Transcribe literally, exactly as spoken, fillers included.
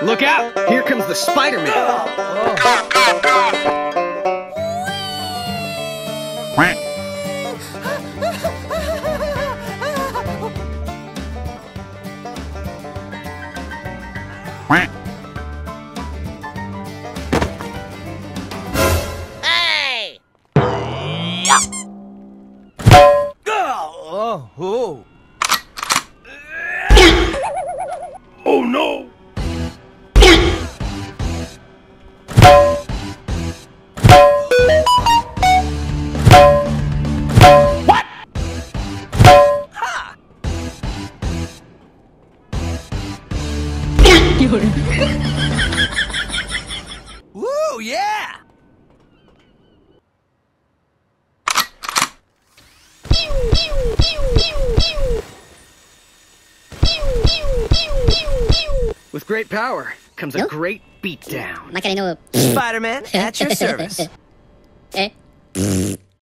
Look out! Here comes the Spiderman! Hey! Oh, oh. Oh no! What? Ha! Woo, yeah! With great power comes a No? great beatdown. Macareno. Spider-Man, at your service. Eh?